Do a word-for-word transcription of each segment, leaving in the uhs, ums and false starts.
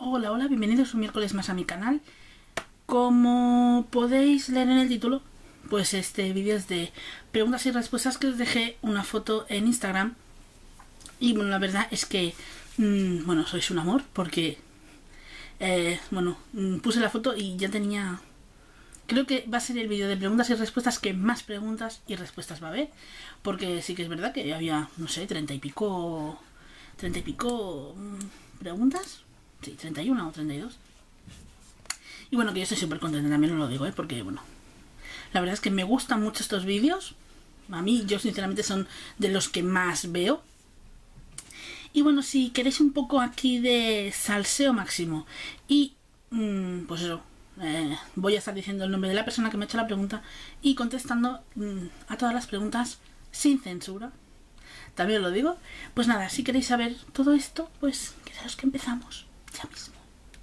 Hola, hola, bienvenidos un miércoles más a mi canal. Como podéis leer en el título, pues este vídeo es de preguntas y respuestas que os dejé una foto en Instagram. Y bueno, la verdad es que, mmm, bueno, sois un amor porque, eh, bueno, puse la foto y ya tenía... Creo que va a ser el vídeo de preguntas y respuestas que más preguntas y respuestas va a haber. Porque sí que es verdad que había, no sé, treinta y pico... Treinta y pico preguntas. Sí, treinta y uno o treinta y dos. Y bueno, que yo estoy súper contenta, también os lo digo, ¿eh? Porque, bueno, la verdad es que me gustan mucho estos vídeos. A mí, yo sinceramente son de los que más veo. Y bueno, si queréis un poco aquí de salseo máximo y, mmm, pues eso, eh, voy a estar diciendo el nombre de la persona que me ha hecho la pregunta y contestando mmm, a todas las preguntas sin censura. También os lo digo. Pues nada, si queréis saber todo esto, pues quedaros que empezamos ya mismo.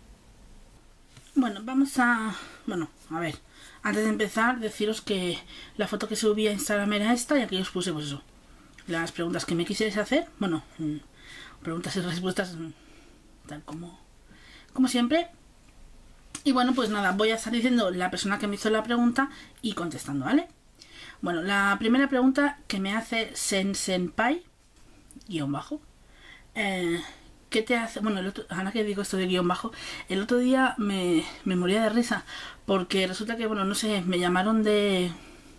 Bueno, vamos a... Bueno, a ver, antes de empezar, deciros que la foto que subí a Instagram era esta y aquí os puse, pues eso, las preguntas que me quisierais hacer. Bueno, preguntas y respuestas tal como, como siempre. Y bueno, pues nada, voy a estar diciendo la persona que me hizo la pregunta y contestando, ¿vale? Bueno, la primera pregunta que me hace Sensenpai, guión bajo, eh... ¿qué te hace? Bueno, el otro, ahora que digo esto de guión bajo, el otro día me, me moría de risa porque resulta que, bueno, no sé, me llamaron de...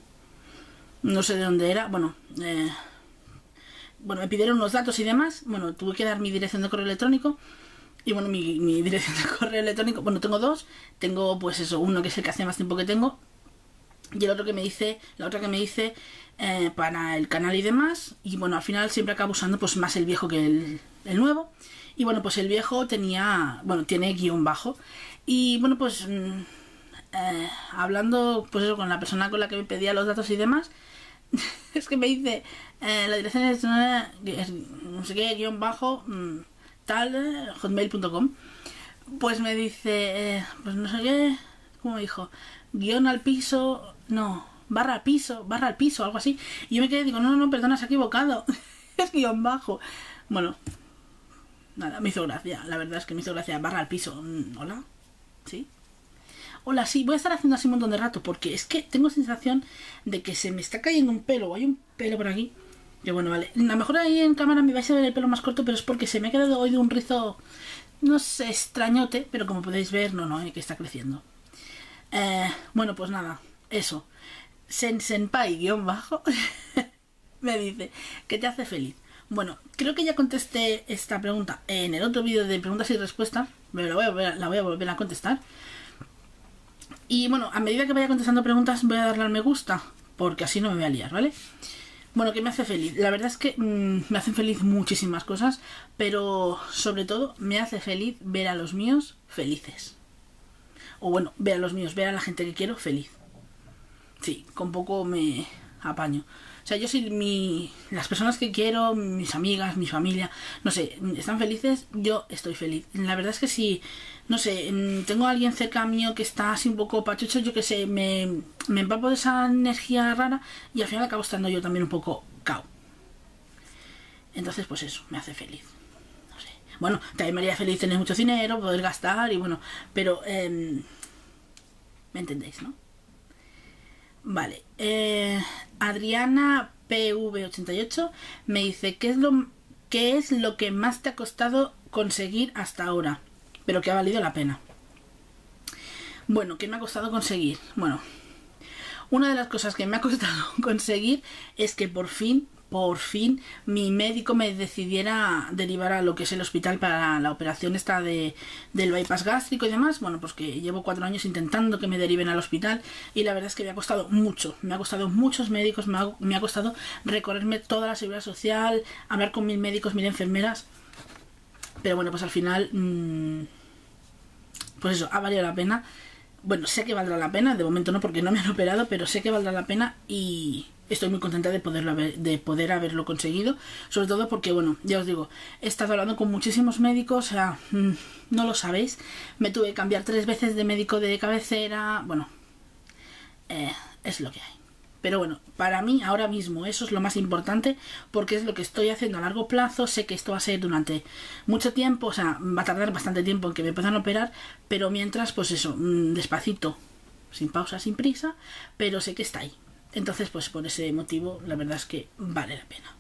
No sé de dónde era, bueno, eh, bueno, me pidieron unos datos y demás, bueno, tuve que dar mi dirección de correo electrónico y bueno, mi, mi dirección de correo electrónico, bueno, tengo dos, tengo pues eso, uno que es el que hace más tiempo que tengo y el otro que me dice, la otra que me dice eh, para el canal y demás, y bueno, al final siempre acabo usando pues más el viejo que el, el nuevo. Y bueno, pues el viejo tenía, bueno, tiene guión bajo. Y bueno, pues eh, hablando pues eso con la persona con la que me pedía los datos y demás, es que me dice, eh, la dirección es, es no sé qué, guión bajo, tal, eh, hotmail punto com. Pues me dice, eh, pues no sé qué, ¿cómo me dijo? Guión al piso, no, barra al piso, barra al piso, algo así. Y yo me quedé, digo, no, no, no, perdona, se ha equivocado. Es guión bajo. Bueno, nada, me hizo gracia, la verdad es que me hizo gracia. Barra al piso, hola, ¿sí? Hola, sí, voy a estar haciendo así un montón de rato porque es que tengo sensación de que se me está cayendo un pelo, o hay un pelo por aquí. Que bueno, vale, a lo mejor ahí en cámara me vais a ver el pelo más corto, pero es porque se me ha quedado hoy de un rizo, no sé, extrañote, pero como podéis ver, no, no, que está creciendo. Eh, bueno, pues nada, eso. Sensenpai guión bajo me dice, ¿qué te hace feliz? Bueno, creo que ya contesté esta pregunta en el otro vídeo de preguntas y respuestas, pero la voy, a volver, la voy a volver a contestar. Y bueno, a medida que vaya contestando preguntas voy a darle al me gusta, porque así no me voy a liar, ¿vale? Bueno, ¿qué me hace feliz? La verdad es que mmm, me hacen feliz muchísimas cosas, pero sobre todo me hace feliz ver a los míos felices. O bueno, ver a los míos, ver a la gente que quiero feliz. Sí, con poco me apaño. O sea, yo soy mi... Las personas que quiero, mis amigas, mi familia, no sé, están felices, yo estoy feliz. La verdad es que si, no sé, tengo a alguien cerca mío que está así un poco pachucho, yo que sé, me, me empapo de esa energía rara y al final acabo estando yo también un poco cao. Entonces, pues eso, me hace feliz. No sé. Bueno, también me haría feliz tener mucho dinero, poder gastar y bueno, pero... Eh, ¿me entendéis, no? Vale, eh, Adriana P V ochenta y ocho me dice, ¿qué es lo qué es lo que más te ha costado conseguir hasta ahora, pero que ha valido la pena? Bueno, ¿qué me ha costado conseguir? Bueno, una de las cosas que me ha costado conseguir es que por fin, por fin, mi médico me decidiera derivar a lo que es el hospital para la operación esta de, del bypass gástrico y demás. Bueno, pues que llevo cuatro años intentando que me deriven al hospital y la verdad es que me ha costado mucho. Me ha costado muchos médicos, me ha, me ha costado recorrerme toda la seguridad social, hablar con mil médicos, mil enfermeras. Pero bueno, pues al final, mmm, pues eso, ha valido la pena. Bueno, sé que valdrá la pena, de momento no porque no me han operado, pero sé que valdrá la pena y estoy muy contenta de poderlo haber, de poder haberlo conseguido, sobre todo porque, bueno, ya os digo, he estado hablando con muchísimos médicos, o sea, no lo sabéis, me tuve que cambiar tres veces de médico de cabecera, bueno, eh, es lo que hay. Pero bueno, para mí ahora mismo eso es lo más importante porque es lo que estoy haciendo a largo plazo. Sé que esto va a ser durante mucho tiempo, o sea, va a tardar bastante tiempo en que me puedan operar, pero mientras, pues eso, despacito, sin pausa, sin prisa, pero sé que está ahí. Entonces, pues por ese motivo, la verdad es que vale la pena.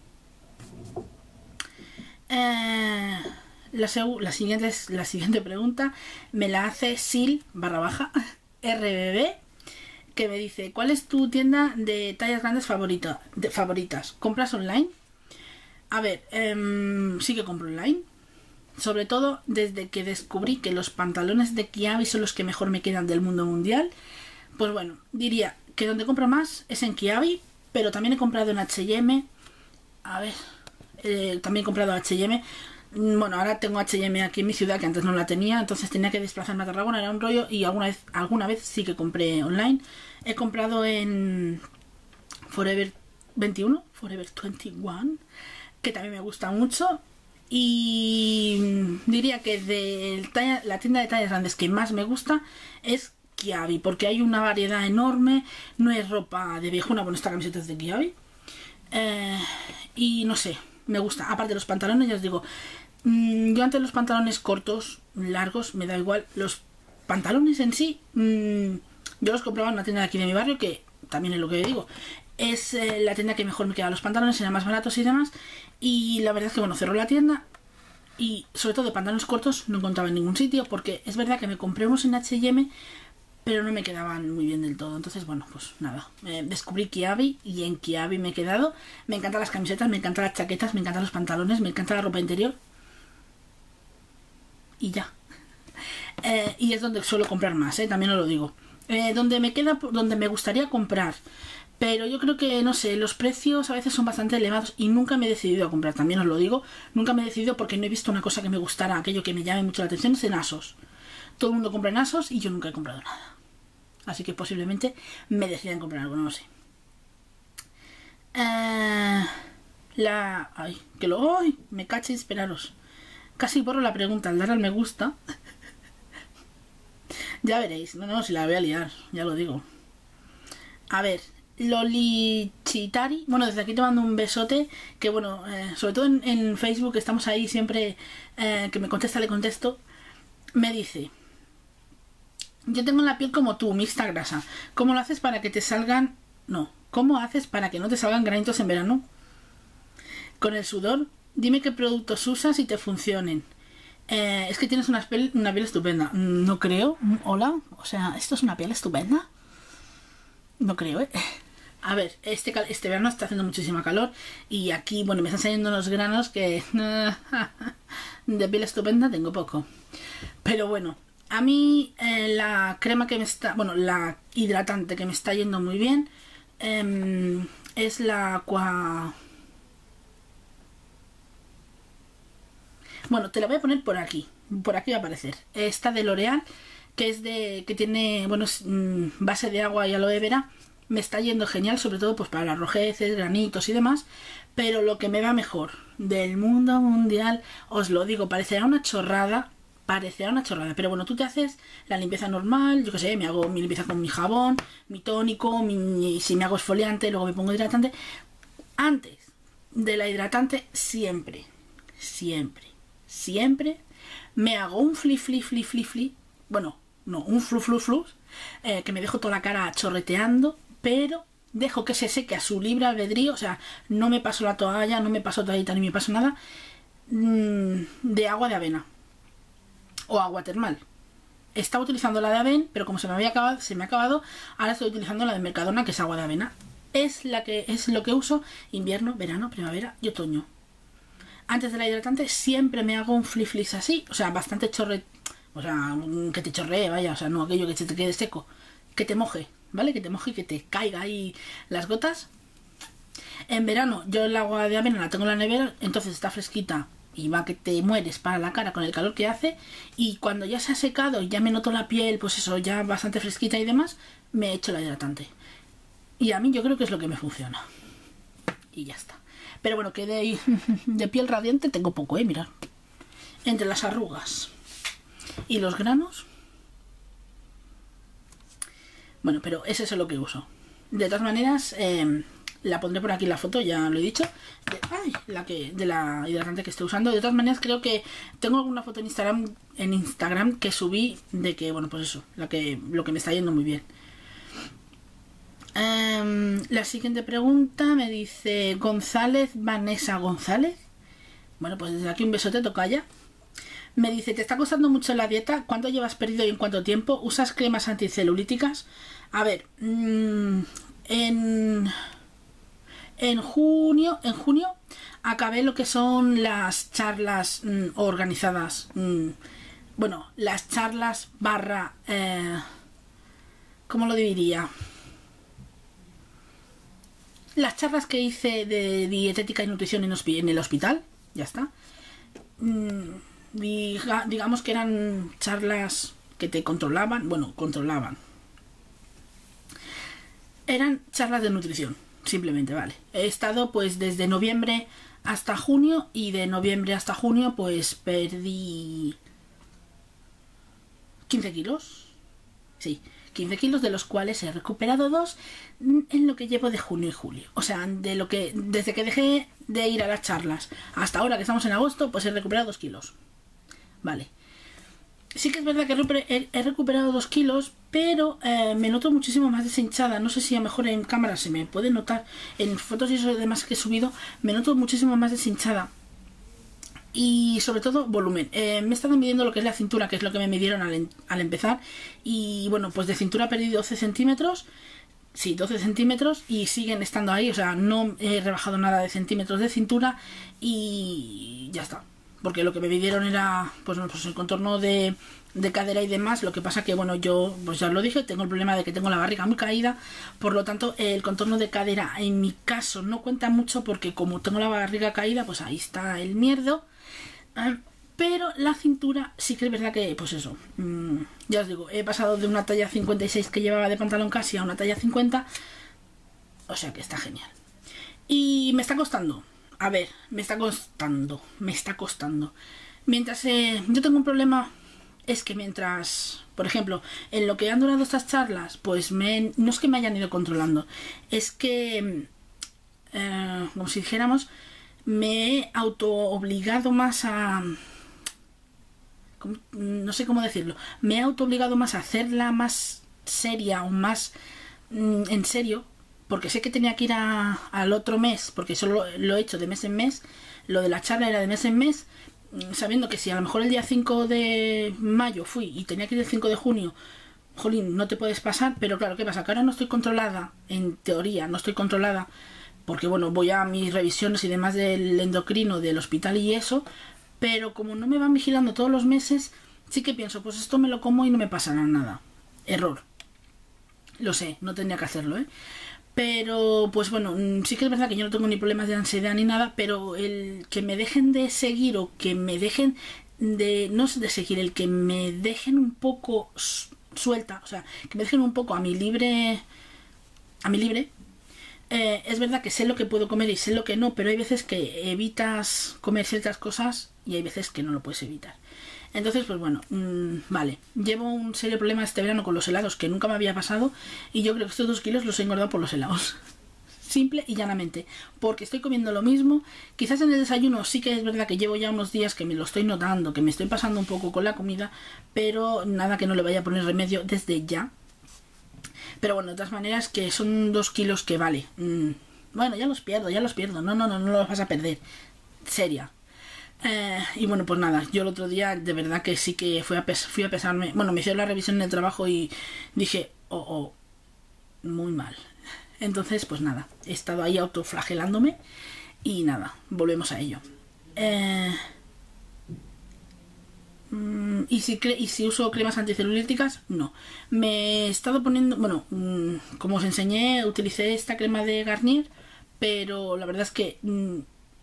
Eh, la, la, siguiente, la siguiente pregunta me la hace Sil barra baja R B B, que me dice: ¿cuál es tu tienda de tallas grandes favorita, de, favoritas? ¿Compras online? A ver, eh, sí que compro online. Sobre todo desde que descubrí que los pantalones de Kiabi son los que mejor me quedan del mundo mundial. Pues bueno, diría que donde compro más es en Kiabi, pero también he comprado en H y M. A ver, eh, también he comprado H y M. Bueno, ahora tengo H y M aquí en mi ciudad, que antes no la tenía, entonces tenía que desplazarme a Tarragona, era un rollo, y alguna vez, alguna vez sí que compré online. He comprado en Forever veintiuno, Forever veintiuno, que también me gusta mucho. Y diría que de talla, la tienda de tallas grandes que más me gusta es Kiabi, porque hay una variedad enorme, no es ropa de viejuna, bueno, esta camiseta es de Kiabi. Eh, y no sé, me gusta. Aparte de los pantalones, ya os digo, mmm, yo antes los pantalones cortos, largos, me da igual. Los pantalones en sí, mmm, yo los compraba en una tienda de aquí de mi barrio, que también es lo que digo, es eh, la tienda que mejor me queda los pantalones, eran más baratos y demás. Y la verdad es que bueno, cerró la tienda. Y sobre todo de pantalones cortos no encontraba en ningún sitio, porque es verdad que me compré unos en H y M, pero no me quedaban muy bien del todo. Entonces, bueno, pues nada, eh, descubrí Kiabi y en Kiabi me he quedado. Me encantan las camisetas, me encantan las chaquetas, me encantan los pantalones, me encanta la ropa interior. Y ya. Eh, y es donde suelo comprar más, eh, también os lo digo. Eh, donde me queda, donde me gustaría comprar, pero yo creo que, no sé, los precios a veces son bastante elevados y nunca me he decidido a comprar, también os lo digo. Nunca me he decidido porque no he visto una cosa que me gustara, aquello que me llame mucho la atención, es en ASOS. Todo el mundo compra en ASOS y yo nunca he comprado nada. Así que posiblemente me decida en comprar algo, no lo sé. Eh, la... Ay, que lo... Ay, me caché, esperaros. Casi borro la pregunta al dar al me gusta. Ya veréis. No, no, si la voy a liar, ya lo digo. A ver, Lolichitari. Bueno, desde aquí te mando un besote. Que bueno, eh, sobre todo en, en Facebook estamos ahí siempre. Eh, que me contesta, le contesto. Me dice: yo tengo la piel como tú, mixta grasa. ¿Cómo lo haces para que te salgan... No, ¿cómo haces para que no te salgan granitos en verano? Con el sudor, dime qué productos usas y te funcionen. Eh, es que tienes una piel, una piel estupenda. No creo. Hola, o sea, ¿esto es una piel estupenda? No creo, ¿eh? A ver, este, este verano está haciendo muchísima calor y aquí, bueno, me están saliendo unos granos que... de piel estupenda tengo poco. Pero bueno, a mí eh, la crema que me está... Bueno, la hidratante que me está yendo muy bien eh, es la Aqua... Bueno, te la voy a poner por aquí. Por aquí va a aparecer. Esta de L'Oreal, que es de... que tiene, bueno, es, mmm, base de agua y aloe vera. Me está yendo genial, sobre todo pues para las rojeces, granitos y demás. Pero lo que me va mejor del mundo mundial, os lo digo, parecerá una chorrada. Parecerá una chorrada. Pero bueno, tú te haces la limpieza normal. Yo qué sé, me hago mi limpieza con mi jabón, mi tónico, mi, si me hago exfoliante, luego me pongo hidratante. Antes de la hidratante, siempre, siempre, siempre me hago un fli fli fli fli fli. Bueno, no, un flu flu flu. Eh, que me dejo toda la cara chorreteando, pero dejo que se seque a su libre albedrío. O sea, no me paso la toalla, no me paso toallita ni me paso nada mmm, de agua de avena o agua termal. Estaba utilizando la de Aven, pero como se me había acabado, se me ha acabado, ahora estoy utilizando la de Mercadona, que es agua de avena. Es la que es lo que uso invierno, verano, primavera y otoño. Antes de la hidratante siempre me hago un flip flis así, o sea, bastante chorre, o sea, que te chorree, vaya, o sea, no aquello que se te quede seco, que te moje, ¿vale? Que te moje y que te caiga ahí las gotas. En verano yo el agua de avena la tengo en la nevera, entonces está fresquita y va que te mueres para la cara con el calor que hace. Y cuando ya se ha secado y ya me noto la piel, pues eso, ya bastante fresquita y demás, me echo la hidratante. Y a mí yo creo que es lo que me funciona. Y ya está. Pero bueno, que de, de piel radiante tengo poco, eh, mirad. Entre las arrugas y los granos. Bueno, pero es eso lo que uso. De todas maneras, eh, la pondré por aquí la foto, ya lo he dicho. De, ay, la que, de la hidratante que estoy usando. De todas maneras, creo que tengo alguna foto en Instagram, en Instagram que subí de que, bueno, pues eso, la que, lo que me está yendo muy bien. Um, la siguiente pregunta me dice González, Vanessa González. Bueno, pues desde aquí un besote, tocaya. Me dice, ¿te está costando mucho la dieta? ¿Cuánto llevas perdido y en cuánto tiempo? ¿Usas cremas anticelulíticas? A ver, mmm, en, en junio, en junio acabé lo que son las charlas mmm, organizadas. Mmm, bueno, las charlas barra... Eh, ¿cómo lo diría? Las charlas que hice de dietética y nutrición en el hospital, ya está. Diga, digamos que eran charlas que te controlaban, bueno, controlaban. Eran charlas de nutrición, simplemente, vale. He estado pues desde noviembre hasta junio y de noviembre hasta junio pues perdí quince kilos. Sí, quince kilos, de los cuales he recuperado dos en lo que llevo de junio y julio. O sea, de lo que desde que dejé de ir a las charlas hasta ahora que estamos en agosto, pues he recuperado dos kilos. Vale. Sí que es verdad que he, he recuperado dos kilos, pero eh, me noto muchísimo más deshinchada. No sé si a lo mejor en cámara se me puede notar, en fotos y eso demás que he subido, me noto muchísimo más deshinchada. Y sobre todo volumen. Eh, me he estado midiendo lo que es la cintura, que es lo que me midieron al, al empezar. Y bueno, pues de cintura he perdido doce centímetros. Sí, doce centímetros y siguen estando ahí. O sea, no he rebajado nada de centímetros de cintura y ya está. Porque lo que me midieron era pues, pues el contorno de, de cadera y demás. Lo que pasa que, bueno, yo pues ya lo dije, tengo el problema de que tengo la barriga muy caída. Por lo tanto, el contorno de cadera en mi caso no cuenta mucho porque como tengo la barriga caída, pues ahí está el mierdo. Pero la cintura sí que es verdad que, pues eso, mmm, ya os digo, he pasado de una talla cincuenta y seis que llevaba de pantalón casi a una talla cincuenta. O sea que está genial. Y me está costando. A ver, me está costando. Me está costando. Mientras eh, yo tengo un problema, es que mientras, por ejemplo, en lo que han durado estas charlas, pues me, no es que me hayan ido controlando. Es que, eh, como si dijéramos, me he auto obligado más a... no sé cómo decirlo. Me he auto obligado más a hacerla más seria o más mm, en serio. Porque sé que tenía que ir a, al otro mes, porque solo lo he hecho de mes en mes. Lo de la charla era de mes en mes, sabiendo que si a lo mejor el día cinco de mayo fui y tenía que ir el cinco de junio, jolín, no te puedes pasar. Pero claro, ¿qué pasa? Que ahora no estoy controlada, en teoría no estoy controlada, porque bueno, voy a mis revisiones y demás del endocrino del hospital y eso, pero como no me van vigilando todos los meses, sí que pienso, pues esto me lo como y no me pasará nada. Error. Lo sé, no tendría que hacerlo, ¿eh? Pero, pues bueno, sí que es verdad que yo no tengo ni problemas de ansiedad ni nada, pero el que me dejen de seguir o que me dejen de... no de seguir, el que me dejen un poco suelta, o sea, que me dejen un poco a mi libre... a mi libre... Eh, es verdad que sé lo que puedo comer y sé lo que no, pero hay veces que evitas comer ciertas cosas y hay veces que no lo puedes evitar. Entonces, pues bueno, mmm, vale. Llevo un serio problema este verano con los helados que nunca me había pasado y yo creo que estos dos kilos los he engordado por los helados. Simple y llanamente. Porque estoy comiendo lo mismo. Quizás en el desayuno sí que es verdad que llevo ya unos días que me lo estoy notando, que me estoy pasando un poco con la comida, pero nada que no le vaya a poner remedio desde ya. Pero bueno, de todas maneras que son dos kilos que vale. Mm, bueno, ya los pierdo, ya los pierdo. No, no, no, no los vas a perder. Seria. Eh, y bueno, pues nada, yo el otro día de verdad que sí que fui a, pes fui a pesarme. Bueno, me hicieron la revisión en el trabajo y dije, oh, oh, muy mal. Entonces, pues nada, he estado ahí autoflagelándome y nada, volvemos a ello. Eh... ¿Y si, ¿Y si uso cremas anticelulíticas? No. Me he estado poniendo... Bueno, mmm, como os enseñé, utilicé esta crema de Garnier, pero la verdad es que mmm,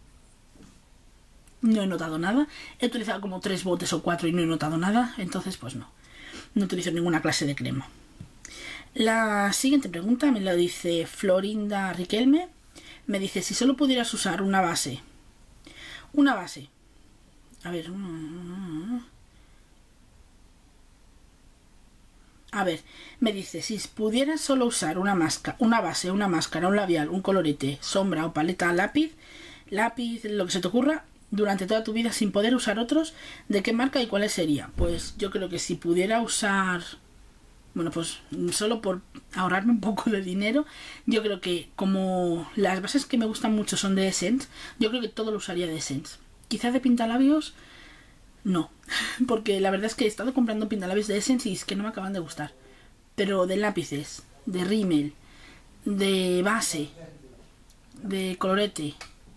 no he notado nada. He utilizado como tres botes o cuatro y no he notado nada, entonces pues no. No utilizo ninguna clase de crema. La siguiente pregunta me la dice Florinda Riquelme. Me dice, si solo pudieras usar una base. Una base. A ver... A A ver, me dice, si pudieras solo usar una máscara, una base, una máscara, un labial, un colorete, sombra o paleta, lápiz, lápiz, lo que se te ocurra, durante toda tu vida sin poder usar otros, ¿de qué marca y cuáles sería? Pues yo creo que si pudiera usar... Bueno, pues solo por ahorrarme un poco de dinero, yo creo que como las bases que me gustan mucho son de Essence, yo creo que todo lo usaría de Essence. Quizás de pintalabios, no. Porque la verdad es que he estado comprando pintalabios de Essence y es que no me acaban de gustar. Pero de lápices, de rímel, de base, de colorete,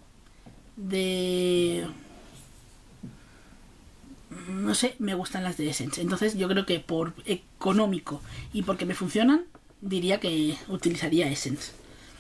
de... no sé, me gustan las de Essence. Entonces yo creo que por económico y porque me funcionan, diría que utilizaría Essence.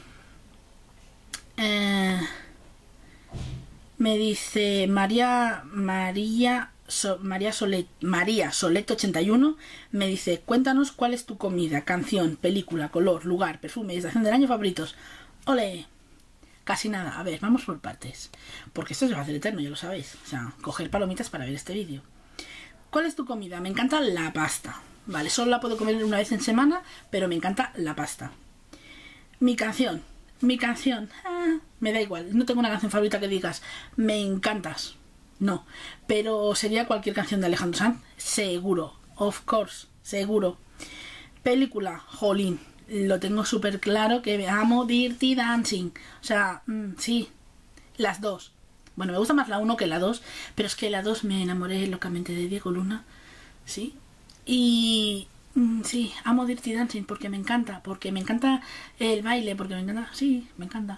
Eh, me dice María María so, María Solet María Solet ochenta y uno, me dice, cuéntanos cuál es tu comida, canción, película, color, lugar, perfume, estación del año favoritos. ¡Ole! Casi nada. A ver, vamos por partes. Porque esto se va a hacer eterno, ya lo sabéis. O sea, coger palomitas para ver este vídeo. ¿Cuál es tu comida? Me encanta la pasta. Vale, solo la puedo comer una vez en semana, pero me encanta la pasta. Mi canción. Mi canción. Ah, me da igual. No tengo una canción favorita que digas, me encantas. No. Pero sería cualquier canción de Alejandro Sanz. Seguro. Of course. Seguro. Película. Jolín. Lo tengo súper claro que amo Dirty Dancing. O sea, mmm, sí, las dos. Bueno, me gusta más la uno que la dos, pero es que la dos me enamoré locamente de Diego Luna. Sí. Y mmm, sí, amo Dirty Dancing porque me encanta. Porque me encanta el baile, porque me encanta... Sí, me encanta.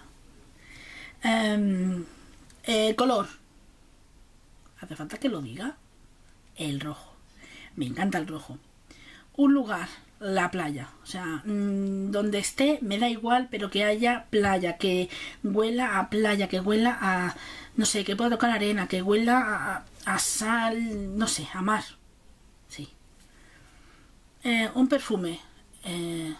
Um, eh, color. ¿Hace falta que lo diga? El rojo. Me encanta el rojo. Un lugar. La playa, o sea, mmm, donde esté me da igual, pero que haya playa, que huela a playa, que huela a, no sé, que pueda tocar arena, que huela a, a sal, no sé, a mar. Sí. Eh, un perfume. Eh,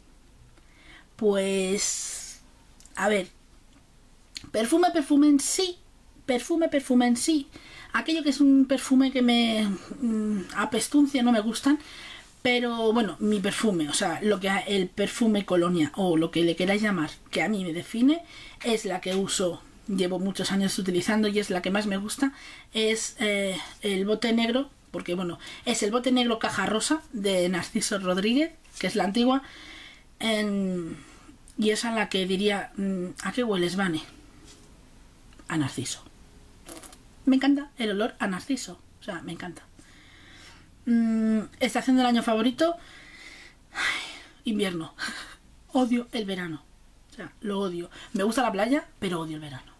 pues, a ver, perfume, perfume en sí, perfume, perfume en sí. Aquello que es un perfume que me mmm, apestuncia, no me gustan. Pero bueno, mi perfume, o sea, lo que el perfume colonia o lo que le queráis llamar, que a mí me define, es la que uso, llevo muchos años utilizando y es la que más me gusta, es eh, el bote negro, porque bueno, es el bote negro caja rosa de Narciso Rodríguez, que es la antigua, en, y es a la que diría, ¿a qué hueles, Vane? A Narciso. Me encanta el olor a Narciso, o sea, me encanta. Estación del año favorito. Ay, invierno. Odio el verano. O sea, lo odio. Me gusta la playa, pero odio el verano.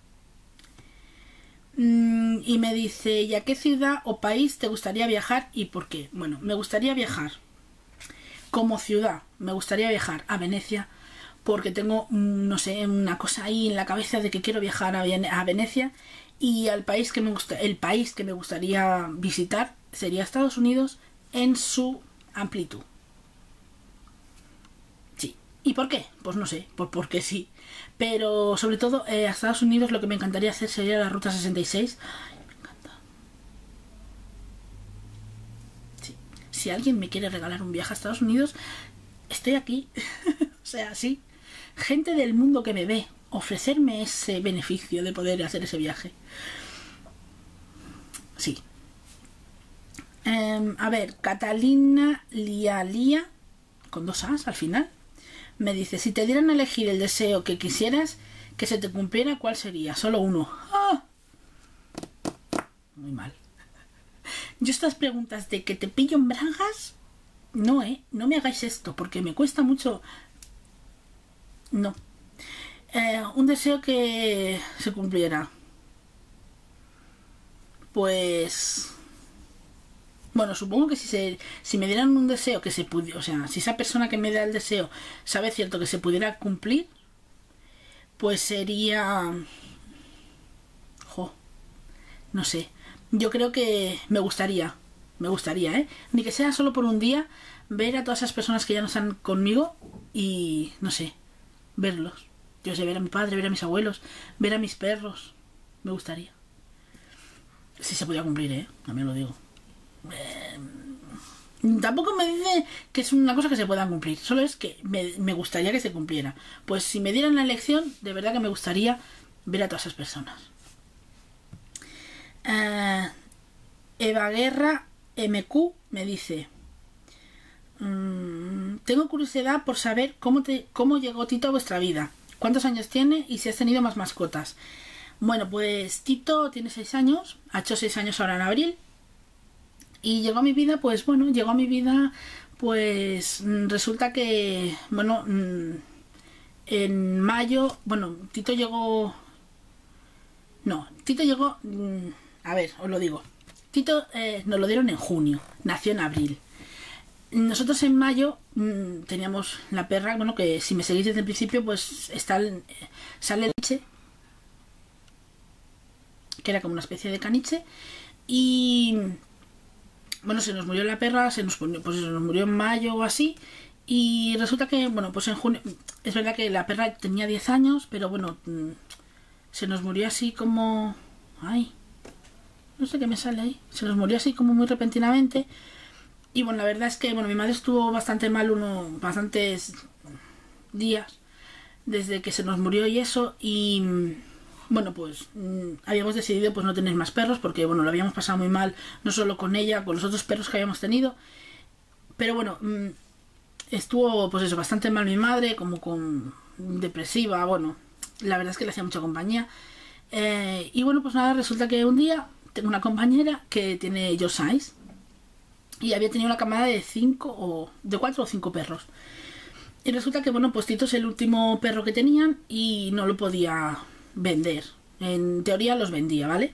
Mm, y me dice, ¿y a qué ciudad o país te gustaría viajar y por qué? Bueno, me gustaría viajar como ciudad. Me gustaría viajar a Venecia porque tengo, no sé, una cosa ahí en la cabeza de que quiero viajar a, a Venecia. Y al país que me gusta, el país que me gustaría visitar sería Estados Unidos en su amplitud. Sí. ¿Y por qué? Pues no sé, por porque sí. Pero sobre todo eh, a Estados Unidos lo que me encantaría hacer sería la Ruta sesenta y seis. Ay, me encanta. Sí. Si alguien me quiere regalar un viaje a Estados Unidos, estoy aquí. O sea, sí. Gente del mundo que me ve, ofrecerme ese beneficio de poder hacer ese viaje. Sí. Um, a ver, Catalina Lialía, con dos A's al final, me dice, si te dieran a elegir el deseo que quisieras que se te cumpliera, ¿cuál sería? Solo uno. ¡Ah! Muy mal. Yo estas preguntas de que te pillo en bragas, no, eh, no me hagáis esto, porque me cuesta mucho. No. Eh, un deseo que se cumpliera. Pues... Bueno, supongo que si se si me dieran un deseo que se pudiera, o sea, si esa persona que me da el deseo sabe cierto que se pudiera cumplir, pues sería... Jo, no sé. Yo creo que me gustaría, me gustaría, ¿eh? Ni que sea solo por un día, ver a todas esas personas que ya no están conmigo y, no sé, verlos. Yo sé, ver a mi padre, ver a mis abuelos, ver a mis perros. Me gustaría. Si se podía cumplir, ¿eh? También lo digo. Eh, Tampoco me dice que es una cosa que se pueda cumplir, solo es que me, me gustaría que se cumpliera. Pues si me dieran la elección, de verdad que me gustaría ver a todas esas personas. Uh, Eva Guerra M Q me dice: mmm, tengo curiosidad por saber cómo, te, cómo llegó Tito a vuestra vida, cuántos años tiene y si has tenido más mascotas. Bueno, pues Tito tiene seis años, ha hecho seis años ahora en abril. Y llegó a mi vida, pues bueno, llegó a mi vida, pues resulta que, bueno, en mayo, bueno, Tito llegó, no, Tito llegó, a ver, os lo digo, Tito eh, nos lo dieron en junio, nació en abril. Nosotros en mayo mmm, teníamos la perra, bueno, que si me seguís desde el principio, pues está, sale leche, que era como una especie de caniche, y... bueno, se nos murió la perra, se nos, pues se nos murió en mayo o así. Y resulta que, bueno, pues en junio... es verdad que la perra tenía diez años, pero bueno, se nos murió así como... ay, no sé qué me sale ahí. Se nos murió así como muy repentinamente. Y bueno, la verdad es que, bueno, mi madre estuvo bastante mal uno, bastantes días desde que se nos murió y eso. Y... bueno, pues mmm, habíamos decidido pues no tener más perros porque, bueno, lo habíamos pasado muy mal, no solo con ella, con los otros perros que habíamos tenido. Pero bueno, mmm, estuvo pues eso, bastante mal mi madre, como con depresiva, bueno, la verdad es que le hacía mucha compañía. Eh, y bueno, pues nada, resulta que un día tengo una compañera que tiene Yorkshire y había tenido una camada de cinco o de cuatro o cinco perros. Y resulta que, bueno, pues Tito es el último perro que tenían y no lo podía vender. En teoría los vendía, ¿vale?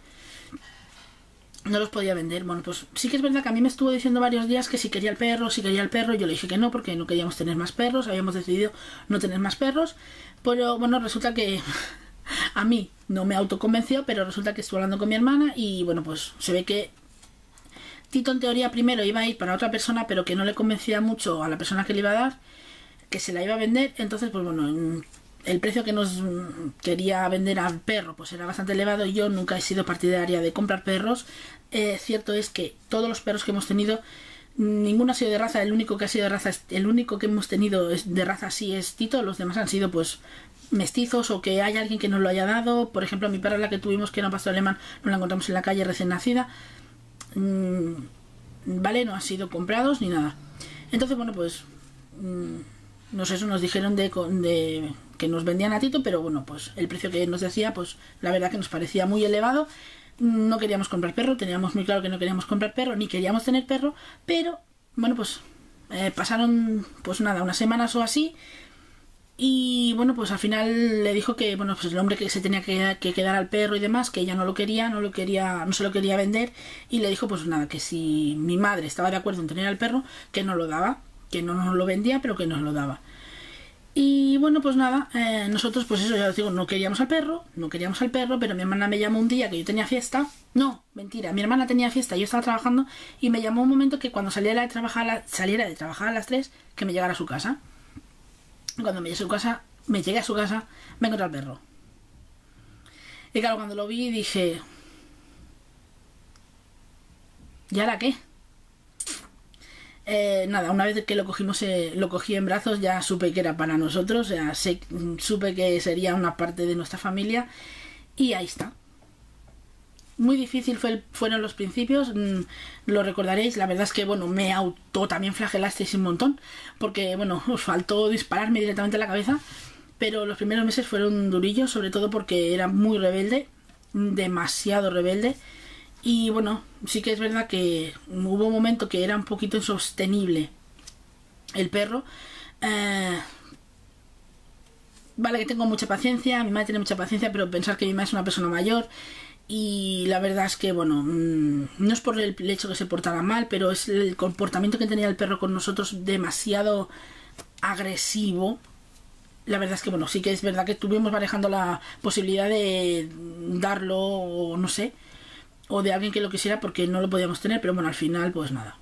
No los podía vender. Bueno, pues sí que es verdad que a mí me estuvo diciendo varios días que si quería el perro, si quería el perro. Yo le dije que no, porque no queríamos tener más perros. Habíamos decidido no tener más perros. Pero bueno, resulta que a mí no me autoconvenció, pero resulta que estuve hablando con mi hermana y bueno, pues se ve que Tito en teoría primero iba a ir para otra persona, pero que no le convencía mucho a la persona que le iba a dar, que se la iba a vender. Entonces, pues bueno, el precio que nos quería vender al perro pues era bastante elevado y yo nunca he sido partidaria de comprar perros. Eh, cierto es que todos los perros que hemos tenido, ninguno ha sido de raza. El único que ha sido de raza, el único que hemos tenido de raza sí es Tito. Los demás han sido pues mestizos o que hay alguien que nos lo haya dado. Por ejemplo, mi perra, la que tuvimos, que era un pastor alemán, nos la encontramos en la calle recién nacida. Mm, vale, no han sido comprados ni nada. Entonces, bueno, pues mm, no sé, eso nos dijeron de, de que nos vendían a Tito, pero bueno, pues el precio que nos decía, pues la verdad que nos parecía muy elevado. No queríamos comprar perro, teníamos muy claro que no queríamos comprar perro, ni queríamos tener perro, pero bueno, pues eh, pasaron pues nada, unas semanas o así, y bueno, pues al final le dijo que bueno, pues el hombre que se tenía que, que quedar al perro y demás, que ella no lo quería, no lo quería, no se lo quería vender, y le dijo pues nada, que si mi madre estaba de acuerdo en tener al perro, que no lo daba, que no nos lo vendía, pero que nos lo daba. Y bueno, pues nada, eh, nosotros pues eso, ya os digo, no queríamos al perro, no queríamos al perro, pero mi hermana me llamó un día que yo tenía fiesta. No, mentira, mi hermana tenía fiesta, yo estaba trabajando y me llamó un momento que cuando saliera de trabajar, a la, saliera de trabajar a las tres, que me llegara a su casa. Y cuando me llegué a su casa, me llegué a su casa, me encontré al perro. Y claro, cuando lo vi dije, ¿y ahora qué? Eh, nada, una vez que lo cogimos, eh, lo cogí en brazos, ya supe que era para nosotros, o sea, sé, supe que sería una parte de nuestra familia y ahí está. Muy difícil fue el, fueron los principios, mmm, lo recordaréis. La verdad es que bueno, me auto también flagelasteis un montón, porque bueno, os faltó dispararme directamente a la cabeza, pero los primeros meses fueron durillos, sobre todo porque era muy rebelde, demasiado rebelde. Y bueno, sí que es verdad que hubo un momento que era un poquito insostenible el perro. Eh, vale que tengo mucha paciencia, mi madre tiene mucha paciencia, pero pensar que mi madre es una persona mayor. Y la verdad es que, bueno, mmm, no es por el hecho que se portara mal, pero es el comportamiento que tenía el perro con nosotros demasiado agresivo. La verdad es que, bueno, sí que es verdad que estuvimos barajando la posibilidad de darlo, o no sé, o de alguien que lo quisiera porque no lo podíamos tener, pero bueno, al final pues nada,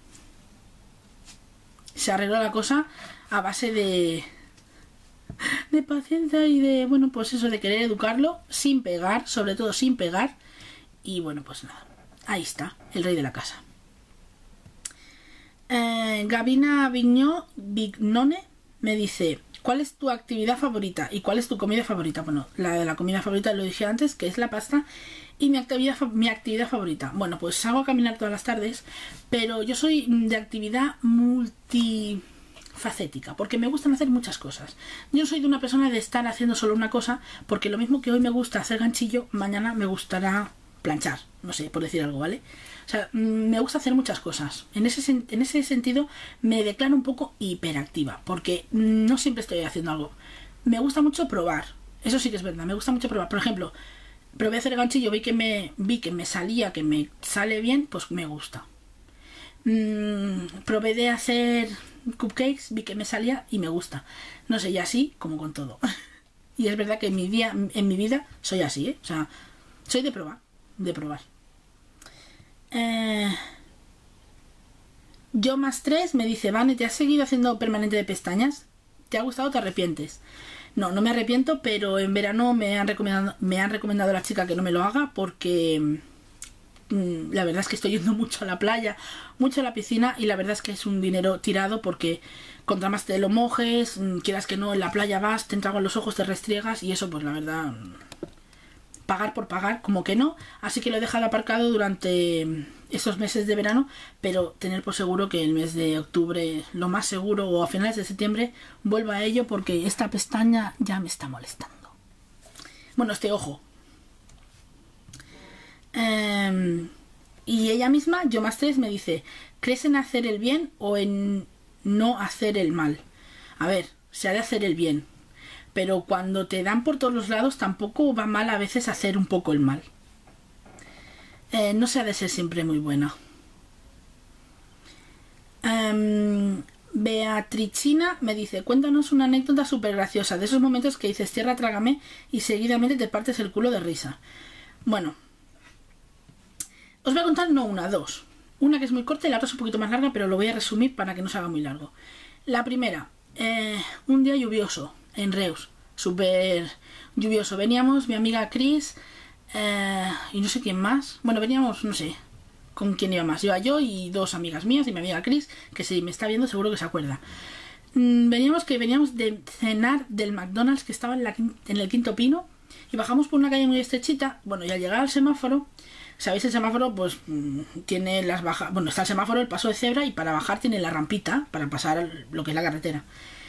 se arregló la cosa a base de de paciencia y de, bueno, pues eso, de querer educarlo sin pegar, sobre todo sin pegar. Y bueno, pues nada, ahí está el rey de la casa. Eh, Eh, Gabina Vignó, Vignone me dice, ¿cuál es tu actividad favorita? ¿Y cuál es tu comida favorita? Bueno, la de la comida favorita lo dije antes, que es la pasta. Y mi actividad, mi actividad favorita. Bueno, pues salgo a caminar todas las tardes, pero yo soy de actividad multifacética, porque me gustan hacer muchas cosas. Yo no soy de una persona de estar haciendo solo una cosa, porque lo mismo que hoy me gusta hacer ganchillo, mañana me gustará planchar, no sé, por decir algo, ¿vale? O sea, me gusta hacer muchas cosas. En ese, en ese sentido me declaro un poco hiperactiva, porque no siempre estoy haciendo algo. Me gusta mucho probar, eso sí que es verdad, me gusta mucho probar. Por ejemplo, probé a hacer el ganchillo, vi que me vi que me salía, que me sale bien, pues me gusta. Mm, probé de hacer cupcakes, vi que me salía y me gusta. No sé, y así como con todo. Y es verdad que en mi día, en mi vida soy así, ¿eh? O sea, soy de probar, de probar. Eh... Yo más tres me dice, Vane, ¿te has seguido haciendo permanente de pestañas? ¿Te ha gustado o te arrepientes? No, no me arrepiento, pero en verano me han recomendado, me han recomendado a la chica que no me lo haga porque mmm, la verdad es que estoy yendo mucho a la playa, mucho a la piscina y la verdad es que es un dinero tirado porque contra más te lo mojes, mmm, quieras que no, en la playa vas, te entran los ojos, te restriegas y eso pues la verdad, mmm, pagar por pagar, como que no. Así que lo he dejado aparcado durante estos meses de verano, pero tener por seguro que el mes de octubre, lo más seguro, o a finales de septiembre, vuelva a ello porque esta pestaña ya me está molestando. Bueno, este ojo. Eh, y ella misma, yo más tres, me dice, ¿crees en hacer el bien o en no hacer el mal? A ver, se ha de hacer el bien, pero cuando te dan por todos los lados tampoco va mal a veces hacer un poco el mal. Eh, no se ha de ser siempre muy buena. Um, Beatrichina me dice, cuéntanos una anécdota súper graciosa de esos momentos que dices tierra trágame y seguidamente te partes el culo de risa. Bueno, os voy a contar no una, dos. Una que es muy corta y la otra es un poquito más larga, pero lo voy a resumir para que no se haga muy largo. La primera, eh, un día lluvioso en Reus, súper lluvioso. Veníamos mi amiga Chris eh, y no sé quién más. Bueno, veníamos, no sé con quién iba más. Iba yo y dos amigas mías y mi amiga Chris, que si me está viendo seguro que se acuerda. Mm, veníamos que veníamos de cenar del McDonald's que estaba en, la, en el Quinto Pino y bajamos por una calle muy estrechita. Bueno, y al llegar al semáforo, ¿sabéis? El semáforo pues mmm, tiene las bajas. Bueno, está el semáforo, el paso de cebra, y para bajar tiene la rampita para pasar lo que es la carretera.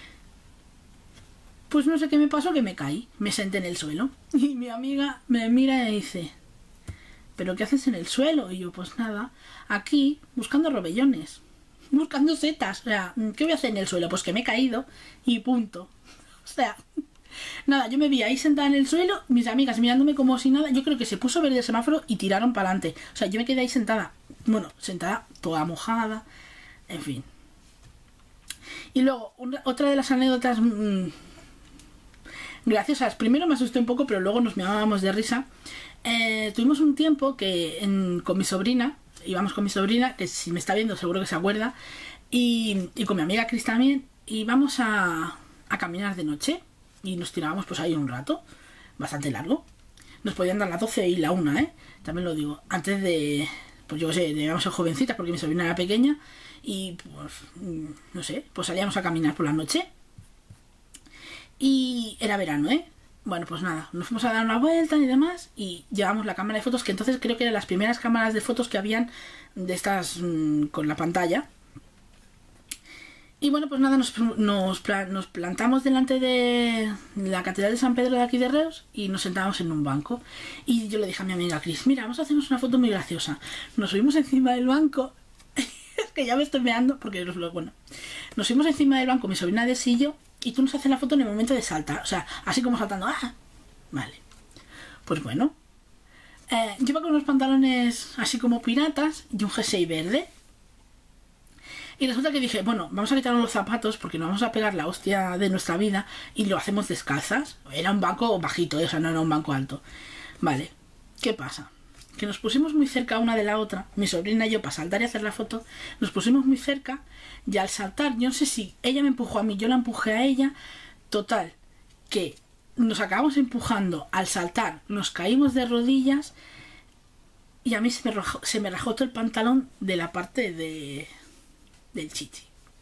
Pues no sé qué me pasó, que me caí, me senté en el suelo y mi amiga me mira y dice, ¿pero qué haces en el suelo? Y yo, pues nada, aquí buscando robellones, buscando setas. O sea, ¿qué voy a hacer en el suelo? Pues que me he caído y punto. O sea, nada, yo me vi ahí sentada en el suelo, mis amigas mirándome como si nada. Yo creo que se puso verde el semáforo y tiraron para adelante. O sea, yo me quedé ahí sentada, bueno, sentada toda mojada, en fin. Y luego, una, otra de las anécdotas mmm, graciosas. Primero me asusté un poco, pero luego nos mirábamos de risa. Eh, tuvimos un tiempo que en, con mi sobrina, íbamos con mi sobrina, que si me está viendo seguro que se acuerda, y, y con mi amiga Cris también, íbamos a, a caminar de noche y nos tirábamos pues ahí un rato, bastante largo. Nos podían dar las doce y la una, ¿eh? También lo digo, antes de, pues yo qué sé, debíamos ser jovencitas porque mi sobrina era pequeña y pues, no sé, pues salíamos a caminar por la noche y era verano, ¿eh? Bueno, pues nada, nos fuimos a dar una vuelta y demás y llevamos la cámara de fotos, que entonces creo que eran las primeras cámaras de fotos que habían de estas mmm, con la pantalla. Y bueno, pues nada, nos, nos, nos plantamos delante de la Catedral de San Pedro de aquí de Reus y nos sentamos en un banco. Y yo le dije a mi amiga Cris, mira, vamos a hacernos una foto muy graciosa. Nos subimos encima del banco, es que ya me estoy meando porque, bueno, nos subimos encima del banco, mi sobrina de sillo, y tú nos haces la foto en el momento de saltar, o sea, así como saltando. ¡Ah! Vale. Pues bueno. Eh, lleva con unos pantalones así como piratas y un jersey verde. Y resulta que dije, bueno, vamos a quitarnos los zapatos porque nos vamos a pegar la hostia de nuestra vida y lo hacemos descalzas. Era un banco bajito, ¿eh? O sea, no era un banco alto. Vale. ¿Qué pasa? Que nos pusimos muy cerca una de la otra, mi sobrina y yo, para saltar y hacer la foto, nos pusimos muy cerca y al saltar, yo no sé si ella me empujó a mí, yo la empujé a ella, total, que nos acabamos empujando, al saltar nos caímos de rodillas y a mí se me rajó, se me rajó todo el pantalón de la parte de del chichi.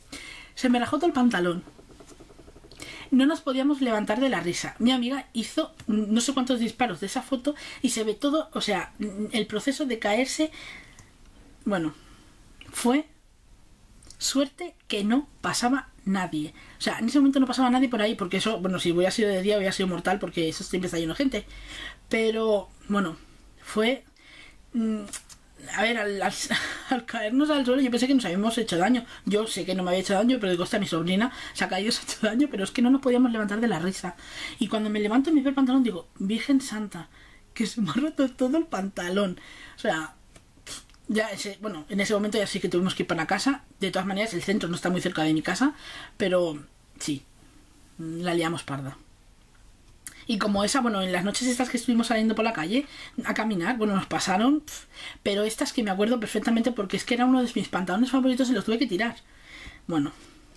Se me rajó todo el pantalón. No nos podíamos levantar de la risa. Mi amiga hizo no sé cuántos disparos de esa foto y se ve todo, o sea, el proceso de caerse. Bueno, fue suerte que no pasaba nadie. O sea, en ese momento no pasaba nadie por ahí, porque eso, bueno, si hubiera sido de día hubiera sido mortal, porque eso siempre está lleno de gente. Pero, bueno, fue... Mmm, a ver, al, al, al caernos al suelo yo pensé que nos habíamos hecho daño. Yo sé que no me había hecho daño, pero digo, hostia, mi sobrina se ha caído y se ha hecho daño, pero es que no nos podíamos levantar de la risa. Y cuando me levanto y me veo el pantalón digo, Virgen Santa, que se me ha roto todo el pantalón. O sea, ya ese, bueno, en ese momento ya sí que tuvimos que ir para casa. De todas maneras, el centro no está muy cerca de mi casa, pero sí, la liamos parda. Y como esa, bueno, en las noches estas que estuvimos saliendo por la calle a caminar, bueno, nos pasaron, pff, pero estas que me acuerdo perfectamente porque es que era uno de mis pantalones favoritos y los tuve que tirar. Bueno.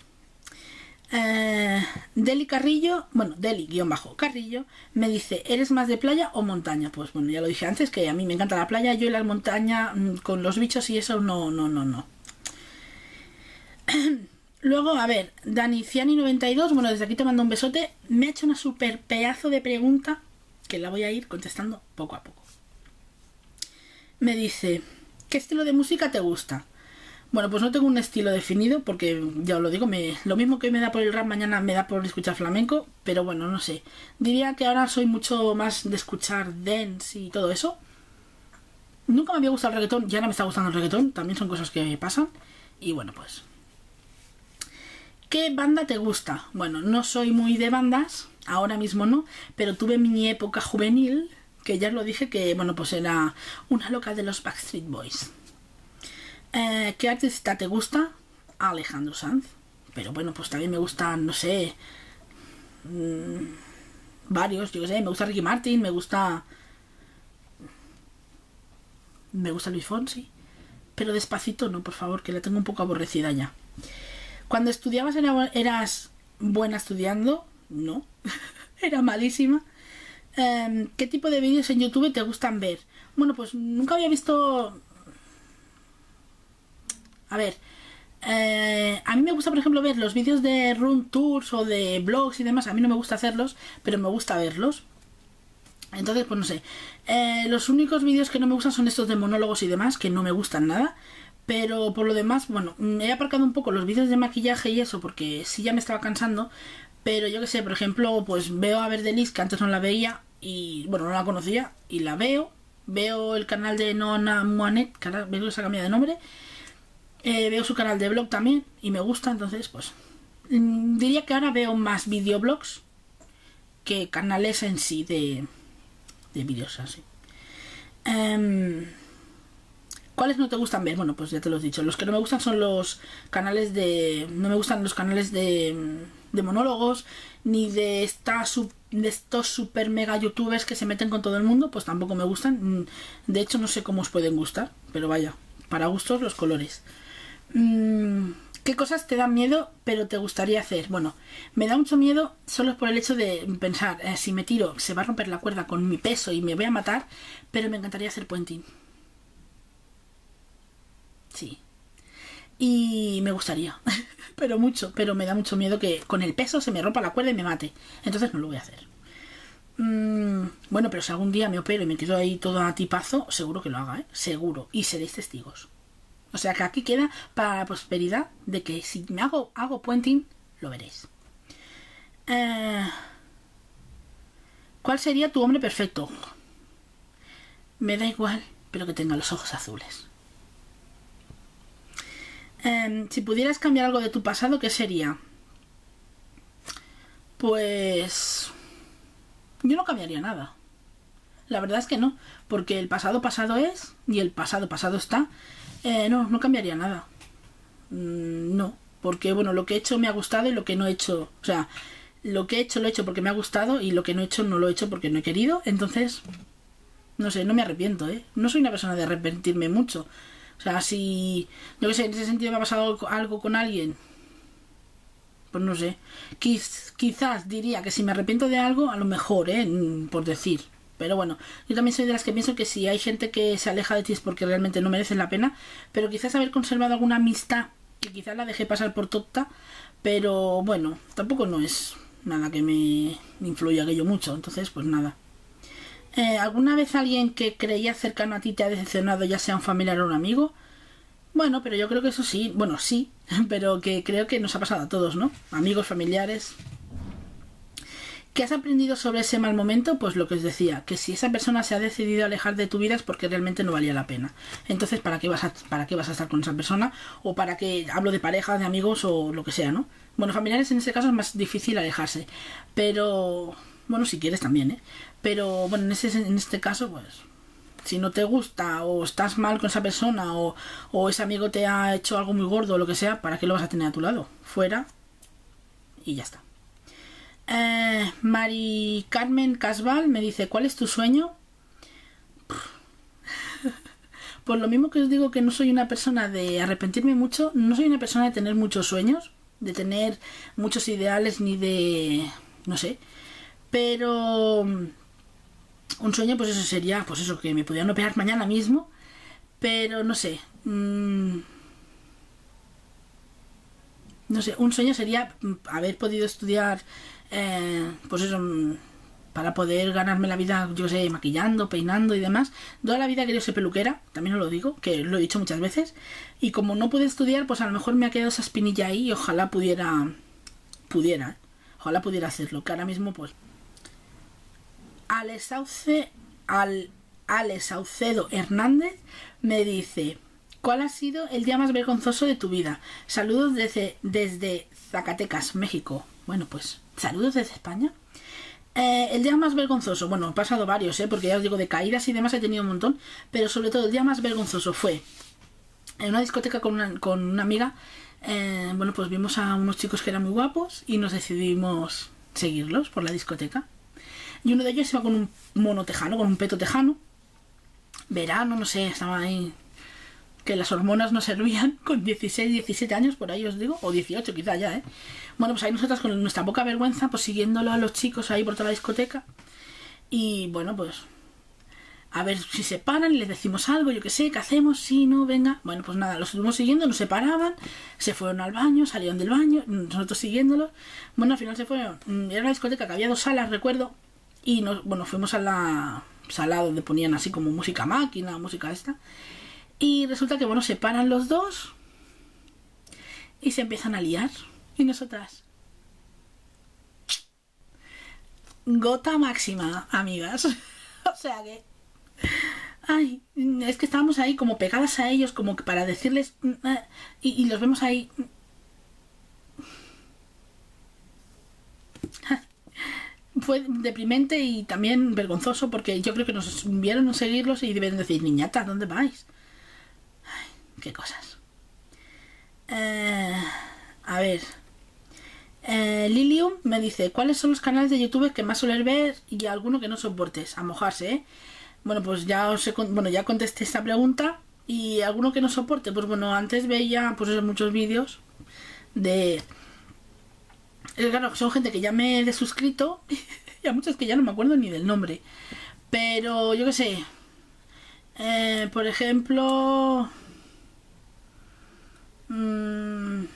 Eh, Deli Carrillo, bueno, Deli guión bajo Carrillo, me dice, ¿eres más de playa o montaña? Pues bueno, ya lo dije antes, que a mí me encanta la playa, yo y la montaña con los bichos y eso no, no, no, no. Luego, a ver, Daniciani noventa y dos, bueno, desde aquí te mando un besote, me ha hecho una super pedazo de pregunta que la voy a ir contestando poco a poco. Me dice, ¿qué estilo de música te gusta? Bueno, pues no tengo un estilo definido porque, ya os lo digo, me, lo mismo que me da por el rap, mañana me da por escuchar flamenco, pero bueno, no sé. Diría que ahora soy mucho más de escuchar dance y todo eso. Nunca me había gustado el reggaetón, ya ahora me está gustando el reggaetón, también son cosas que pasan. Y bueno, pues... ¿Qué banda te gusta? Bueno, no soy muy de bandas, ahora mismo no, pero tuve mi época juvenil, que ya os lo dije que, bueno, pues era una loca de los Backstreet Boys. Eh, ¿Qué artista te gusta? Alejandro Sanz. Pero bueno, pues también me gustan, no sé, mmm, varios, yo qué sé, me gusta Ricky Martin, me gusta... Me gusta Luis Fonsi. Pero Despacito no, por favor, que la tengo un poco aborrecida ya. Cuando estudiabas era, eras buena estudiando, no, era malísima. Eh, ¿Qué tipo de vídeos en YouTube te gustan ver? Bueno, pues nunca había visto... A ver, eh, a mí me gusta, por ejemplo, ver los vídeos de room tours o de blogs y demás. A mí no me gusta hacerlos, pero me gusta verlos. Entonces, pues no sé. Eh, los únicos vídeos que no me gustan son estos de monólogos y demás, que no me gustan nada. Pero por lo demás, bueno, he aparcado un poco los vídeos de maquillaje y eso porque sí ya me estaba cansando. Pero yo que sé, por ejemplo, pues veo a Verdelis, que antes no la veía y, bueno, no la conocía y la veo. Veo el canal de Nona Moanet, que ahora veo que se ha cambiado de nombre. Eh, veo su canal de blog también y me gusta, entonces pues... Mmm, diría que ahora veo más videoblogs que canales en sí de, de vídeos así. Um, ¿Cuáles no te gustan ver? Bueno, pues ya te lo he dicho. Los que no me gustan son los canales de... No me gustan los canales de, de monólogos, ni de, esta, de estos super mega youtubers que se meten con todo el mundo, pues tampoco me gustan. De hecho, no sé cómo os pueden gustar, pero vaya, para gustos los colores. ¿Qué cosas te dan miedo pero te gustaría hacer? Bueno, me da mucho miedo solo por el hecho de pensar, eh, si me tiro se va a romper la cuerda con mi peso y me voy a matar, pero me encantaría hacer puenting. Sí. Y me gustaría, pero mucho, pero me da mucho miedo que con el peso se me rompa la cuerda y me mate. Entonces no lo voy a hacer. Mm, bueno, pero si algún día me opero y me quedo ahí todo a tipazo, seguro que lo haga, ¿eh? Seguro. Y seréis testigos. O sea que aquí queda para la prosperidad de que si me hago, hago puenting, lo veréis. Eh, ¿Cuál sería tu hombre perfecto? Me da igual, pero que tenga los ojos azules. Eh, si pudieras cambiar algo de tu pasado, ¿qué sería? Pues... yo no cambiaría nada. La verdad es que no, porque el pasado pasado es y el pasado pasado está. Eh, no, no cambiaría nada. Mm, no, porque bueno, lo que he hecho me ha gustado y lo que no he hecho... O sea, lo que he hecho lo he hecho porque me ha gustado y lo que no he hecho no lo he hecho porque no he querido. Entonces, no sé, no me arrepiento, ¿eh? No soy una persona de arrepentirme mucho. O sea, si... yo qué sé, en ese sentido me ha pasado algo con alguien... pues no sé. Quiz, quizás diría que si me arrepiento de algo, a lo mejor, ¿eh? Por decir... Pero bueno, yo también soy de las que pienso que si hay gente que se aleja de ti es porque realmente no merecen la pena. Pero quizás haber conservado alguna amistad que quizás la dejé pasar por tonta, pero bueno, tampoco no es nada que me influya aquello mucho, entonces pues nada. Eh, ¿Alguna vez alguien que creía cercano a ti te ha decepcionado, ya sea un familiar o un amigo? Bueno, pero yo creo que eso sí, bueno, sí, pero que creo que nos ha pasado a todos, ¿no? Amigos, familiares. ¿Qué has aprendido sobre ese mal momento? Pues lo que os decía, que si esa persona se ha decidido alejar de tu vida es porque realmente no valía la pena. Entonces, ¿para qué vas a, para qué vas a estar con esa persona? O para qué, hablo de pareja, de amigos o lo que sea, ¿no? Bueno, familiares en este caso es más difícil alejarse. Pero, bueno, si quieres también, ¿eh? Pero, bueno, en, ese, en este caso, pues, si no te gusta o estás mal con esa persona o, o ese amigo te ha hecho algo muy gordo o lo que sea, ¿para qué lo vas a tener a tu lado? Fuera y ya está. Eh, Mari Carmen Casval me dice, ¿cuál es tu sueño? Pues lo mismo que os digo que no soy una persona de arrepentirme mucho, no soy una persona de tener muchos sueños, de tener muchos ideales ni de... no sé. Pero un sueño pues eso sería, pues eso, que me pudieran operar mañana mismo, pero no sé. Mmm, no sé, un sueño sería haber podido estudiar... Eh, pues eso, para poder ganarme la vida, yo sé, maquillando, peinando y demás. Toda la vida he querido ser peluquera, también os lo digo, que lo he dicho muchas veces. Y como no pude estudiar, pues a lo mejor me ha quedado esa espinilla ahí y ojalá pudiera, pudiera, ¿eh? Ojalá pudiera hacerlo, que ahora mismo pues... Ale Sauce, al, Ale Saucedo Hernández me dice... ¿Cuál ha sido el día más vergonzoso de tu vida? Saludos desde, desde Zacatecas, México. Bueno, pues, saludos desde España. Eh, el día más vergonzoso, bueno, he pasado varios, ¿eh? Porque ya os digo, de caídas y demás he tenido un montón. Pero sobre todo el día más vergonzoso fue en una discoteca con una, con una amiga. Eh, bueno, pues vimos a unos chicos que eran muy guapos y nos decidimos seguirlos por la discoteca. Y uno de ellos iba con un mono tejano, con un peto tejano. Verano, no sé, estaba ahí... que las hormonas no servían, con dieciséis, diecisiete años, por ahí os digo, o dieciocho quizá ya, ¿eh? Bueno, pues ahí nosotras con nuestra poca vergüenza, pues siguiéndolo a los chicos ahí por toda la discoteca. Y bueno, pues a ver si se paran y les decimos algo, yo qué sé, ¿qué hacemos? Sí, no, venga. Bueno, pues nada, los estuvimos siguiendo, nos separaban, se fueron al baño, salieron del baño, nosotros siguiéndolos. Bueno, al final se fueron, era una discoteca que había dos salas, recuerdo, y nos, bueno, fuimos a la sala donde ponían así como música máquina, música esta. Y resulta que, bueno, se paran los dos y se empiezan a liar. Y nosotras... gota máxima, amigas. O sea que... ay, es que estábamos ahí como pegadas a ellos, como que para decirles... Y, y los vemos ahí... Fue deprimente y también vergonzoso porque yo creo que nos vieron seguirlos y deben decir, niñata, ¿dónde vais? Qué cosas. Eh, a ver. Eh, Lilium me dice, ¿cuáles son los canales de YouTube que más sueles ver y alguno que no soportes? A mojarse, ¿eh? Bueno, pues ya os he, bueno, ya contesté esta pregunta. Y alguno que no soporte, pues bueno, antes veía pues muchos vídeos de... Es claro, son gente que ya me he desuscrito y a muchos que ya no me acuerdo ni del nombre. Pero yo qué sé. Eh, por ejemplo... Mm,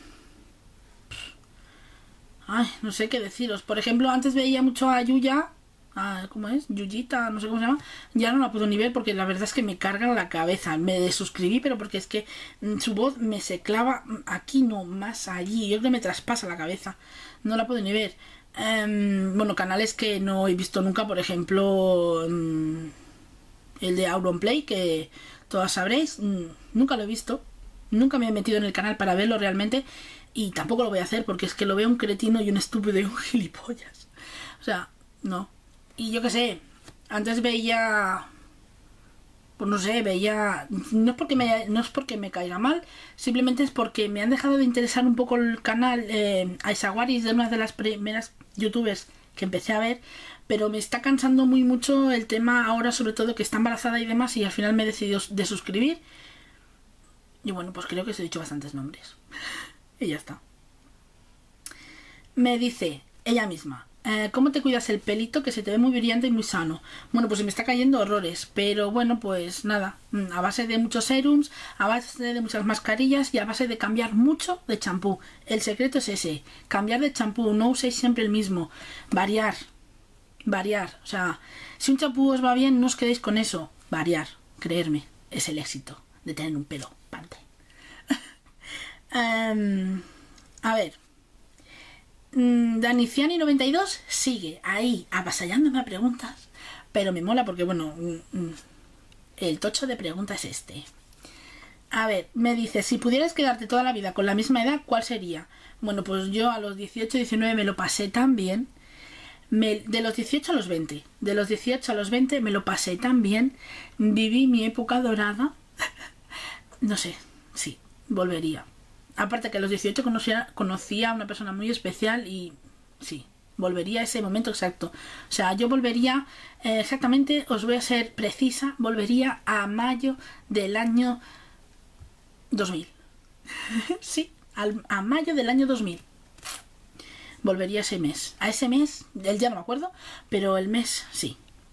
ay, no sé qué deciros. Por ejemplo, antes veía mucho a Yuya, a, ¿cómo es? Yuyita, no sé cómo se llama. Ya no la puedo ni ver porque la verdad es que me cargan la cabeza. Me desuscribí, pero porque es que mm, su voz me se clava aquí, no más allí. Yo creo que me traspasa la cabeza. No la puedo ni ver. Um, bueno, canales que no he visto nunca, por ejemplo, um, el de Auronplay, que todas sabréis. Um, nunca lo he visto. Nunca me he metido en el canal para verlo realmente y tampoco lo voy a hacer porque es que lo veo un cretino y un estúpido y un gilipollas. O sea, no. Y yo qué sé, antes veía... pues no sé, veía... No es porque me, no es porque me caiga mal, simplemente es porque me han dejado de interesar un poco el canal. Eh, Aisawari es de una de las primeras youtubers que empecé a ver, pero me está cansando muy mucho el tema ahora, sobre todo que está embarazada y demás, y al final me he decidido de suscribir. Y bueno, pues creo que os he dicho bastantes nombres. Y ya está. Me dice ella misma, Eh, ¿Cómo te cuidas el pelito que se te ve muy brillante y muy sano? Bueno, pues se me está cayendo horrores, pero bueno, pues nada, a base de muchos serums, a base de muchas mascarillas y a base de cambiar mucho de champú. El secreto es ese, cambiar de champú, no uséis siempre el mismo, variar, variar. O sea, si un champú os va bien, no os quedéis con eso, variar, creerme, es el éxito de tener un pelo pante. um, a ver... Daniciani noventa y dos sigue ahí avasallándome a preguntas, pero me mola porque bueno, el tocho de preguntas es este. A ver, me dice, si pudieras quedarte toda la vida con la misma edad, ¿cuál sería? Bueno, pues yo a los dieciocho, diecinueve me lo pasé tan bien, me, de los dieciocho a los veinte, de los dieciocho a los veinte me lo pasé tan bien, viví mi época dorada. No sé, sí, volvería. Aparte que a los dieciocho conocía, conocía a una persona muy especial y sí, volvería a ese momento exacto. O sea, yo volvería, eh, exactamente, os voy a ser precisa, volvería a mayo del año dos mil. Sí, al, a mayo del año dos mil. Volvería ese mes. A ese mes, el día no me acuerdo, pero el mes sí.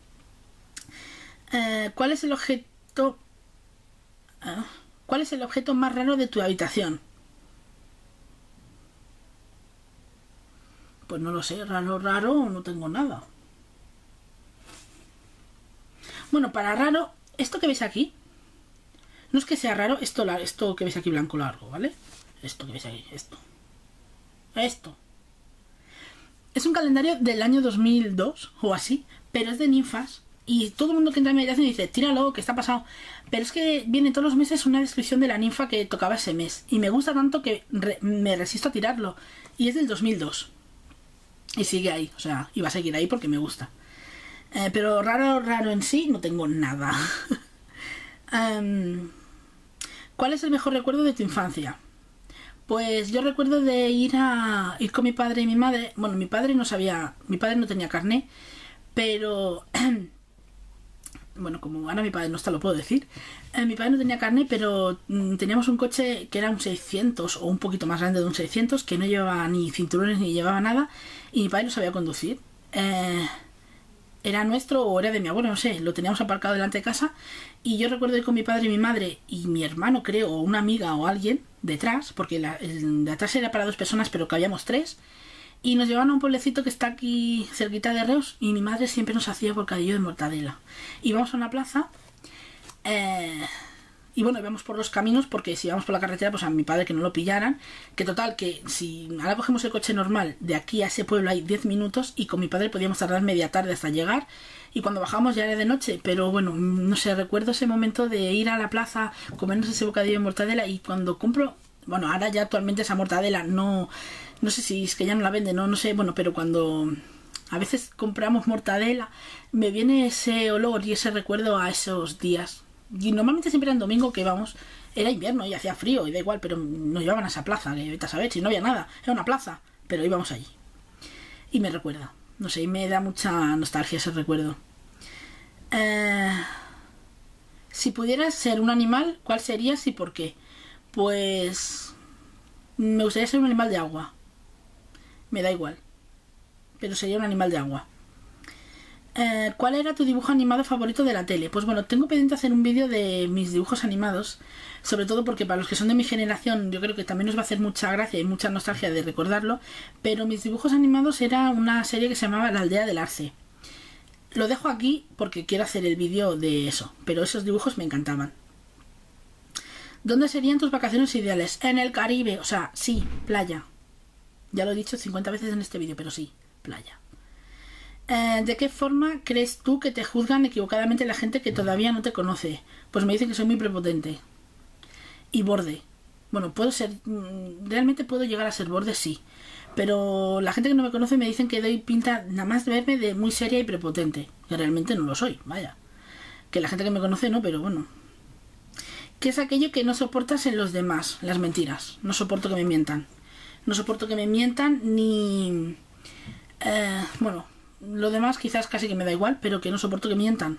Eh, ¿Cuál es el objeto... Uh, ¿Cuál es el objeto más raro de tu habitación? Pues no lo sé, raro, raro, no tengo nada. Bueno, para raro, esto que veis aquí, no es que sea raro, esto, esto que veis aquí blanco largo, ¿vale? Esto que veis aquí, esto. Esto. Es un calendario del año dos mil dos o así, pero es de ninfas. Y todo el mundo que entra en meditación dice, tíralo, que está pasado. Pero es que viene todos los meses una descripción de la ninfa que tocaba ese mes. Y me gusta tanto que re me resisto a tirarlo. Y es del dos mil dos. Y sigue ahí, o sea, y va a seguir ahí porque me gusta. Eh, pero raro, raro en sí, no tengo nada. um, ¿Cuál es el mejor recuerdo de tu infancia? Pues yo recuerdo de ir a ir con mi padre y mi madre. Bueno, mi padre no sabía, mi padre no tenía carné, pero bueno, como ahora mi padre no está, lo puedo decir. Eh, mi padre no tenía carné, pero mm, teníamos un coche que era un seiscientos o un poquito más grande de un seiscientos, que no llevaba ni cinturones ni llevaba nada, y mi padre no sabía conducir. Eh, era nuestro o era de mi abuelo, no sé, lo teníamos aparcado delante de casa, y yo recuerdo ir con mi padre y mi madre y mi hermano, creo, o una amiga o alguien detrás, porque la, el de atrás era para dos personas, pero cabíamos tres, y nos llevaban a un pueblecito que está aquí cerquita de Reus, y mi madre siempre nos hacía bocadillo de mortadela. Íbamos a una plaza, eh, y bueno, íbamos por los caminos, porque si íbamos por la carretera, pues a mi padre que no lo pillaran, que total, que si ahora cogemos el coche normal, de aquí a ese pueblo hay diez minutos, y con mi padre podíamos tardar media tarde hasta llegar, y cuando bajamos ya era de noche, pero bueno, no sé, recuerdo ese momento de ir a la plaza, comernos ese bocadillo de mortadela, y cuando compro, bueno, ahora ya actualmente esa mortadela no... No sé si es que ya no la venden, no, no sé, bueno, pero cuando a veces compramos mortadela, me viene ese olor y ese recuerdo a esos días. Y normalmente siempre era en domingo que íbamos, era invierno y hacía frío y da igual, pero nos llevaban a esa plaza, que vete a saber, si no había nada, era una plaza, pero íbamos allí. Y me recuerda, no sé, y me da mucha nostalgia ese recuerdo. Eh, si pudieras ser un animal, ¿cuál serías y por qué? Pues me gustaría ser un animal de agua. Me da igual, pero sería un animal de agua. Eh, ¿Cuál era tu dibujo animado favorito de la tele? Pues bueno, tengo pendiente hacer un vídeo de mis dibujos animados, sobre todo porque para los que son de mi generación yo creo que también nos va a hacer mucha gracia y mucha nostalgia de recordarlo, pero mis dibujos animados era una serie que se llamaba La Aldea del Arce. Lo dejo aquí porque quiero hacer el vídeo de eso, pero esos dibujos me encantaban. ¿Dónde serían tus vacaciones ideales? En el Caribe, o sea, sí, playa. Ya lo he dicho cincuenta veces en este vídeo, pero sí, playa. Eh, ¿De qué forma crees tú que te juzgan equivocadamente la gente que todavía no te conoce? Pues me dicen que soy muy prepotente. Y borde. Bueno, puedo ser... Realmente puedo llegar a ser borde, sí. Pero la gente que no me conoce me dicen que doy pinta nada más de verme de muy seria y prepotente. Que realmente no lo soy, vaya. Que la gente que me conoce no, pero bueno. ¿Qué es aquello que no soportas en los demás? Las mentiras. No soporto que me mientan. No soporto que me mientan ni... Eh, bueno, lo demás quizás casi que me da igual, pero que no soporto que mientan.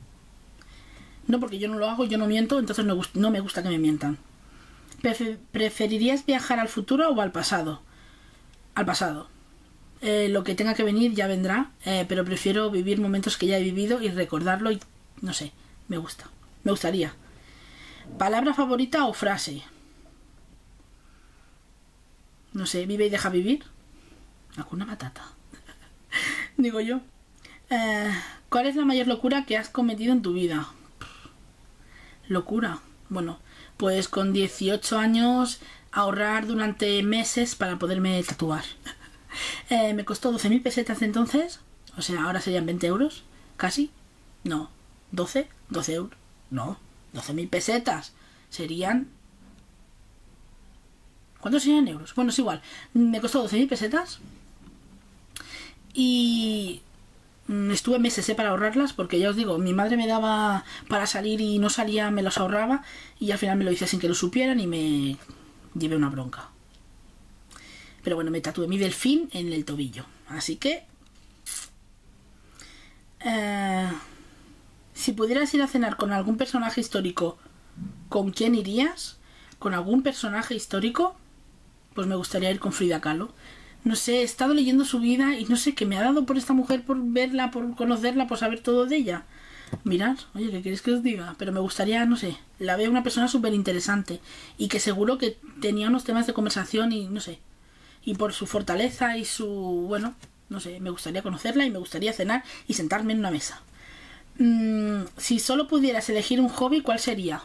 No, porque yo no lo hago, yo no miento, entonces no, no me gusta que me mientan. Prefer ¿Preferirías viajar al futuro o al pasado? Al pasado. Eh, lo que tenga que venir ya vendrá, eh, pero prefiero vivir momentos que ya he vivido y recordarlo y no sé, me gusta, me gustaría. ¿Palabra favorita o frase? No sé, vive y deja vivir. Hakuna Matata. Digo yo. Eh, ¿Cuál es la mayor locura que has cometido en tu vida? Locura. Bueno, pues con dieciocho años ahorrar durante meses para poderme tatuar. Eh, me costó doce mil pesetas entonces. O sea, ahora serían veinte euros. Casi. No. ¿doce? ¿doce euros? No. doce mil pesetas. Serían... ¿Cuántos serían euros? Bueno, es igual. Me costó doce mil pesetas. Y... estuve meses ¿eh? para ahorrarlas, porque ya os digo, mi madre me daba para salir y no salía, me los ahorraba y al final me lo hice sin que lo supieran y me llevé una bronca. Pero bueno, me tatué mi delfín en el tobillo, así que eh, si pudieras ir a cenar con algún personaje histórico, ¿con quién irías? ¿Con algún personaje histórico? Pues me gustaría ir con Frida Kahlo. No sé, he estado leyendo su vida y no sé qué me ha dado por esta mujer, por verla, por conocerla, por saber todo de ella. Mirad, oye, ¿qué queréis que os diga? Pero me gustaría, no sé, la veo una persona súper interesante y que seguro que tenía unos temas de conversación y no sé. Y por su fortaleza y su... bueno, no sé, me gustaría conocerla y me gustaría cenar y sentarme en una mesa. Mm, si solo pudieras elegir un hobby, ¿cuál sería?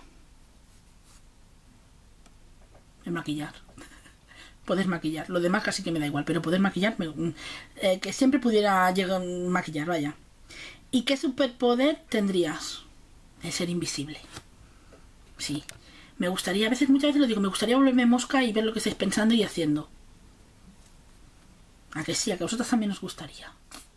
El maquillar. Poder maquillar. Lo demás casi que me da igual, pero poder maquillar, me, eh, que siempre pudiera llegar a maquillar, vaya. ¿Y qué superpoder tendrías? El ser invisible. Sí. Me gustaría, a veces, muchas veces lo digo, me gustaría volverme mosca y ver lo que estáis pensando y haciendo. ¿A que sí? ¿A que a vosotros también os gustaría?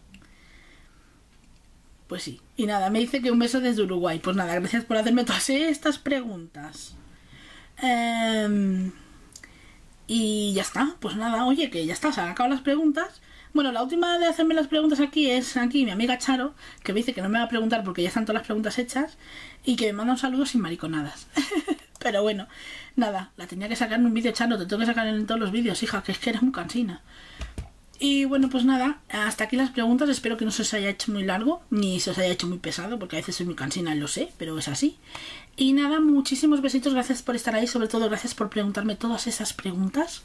Pues sí. Y nada, me dice que un beso desde Uruguay. Pues nada, gracias por hacerme todas estas preguntas. Eh... Y ya está, pues nada, oye, que ya está, se han acabado las preguntas. Bueno, la última de hacerme las preguntas aquí es aquí mi amiga Charo, que me dice que no me va a preguntar porque ya están todas las preguntas hechas y que me manda un saludo sin mariconadas. Pero bueno, nada, la tenía que sacar en un vídeo, Charo, te tengo que sacar en todos los vídeos, hija, que es que eres muy cansina. Y bueno, pues nada, hasta aquí las preguntas. Espero que no se os haya hecho muy largo, ni se os haya hecho muy pesado, porque a veces soy muy cansina, lo sé, pero es así. Y nada, muchísimos besitos, gracias por estar ahí, sobre todo gracias por preguntarme todas esas preguntas.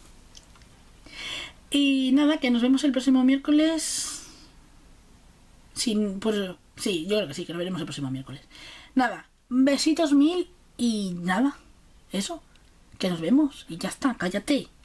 Y nada, que nos vemos el próximo miércoles. Sin, pues sí, yo creo que sí, que nos veremos el próximo miércoles. Nada, besitos mil y nada, eso, que nos vemos y ya está, cállate.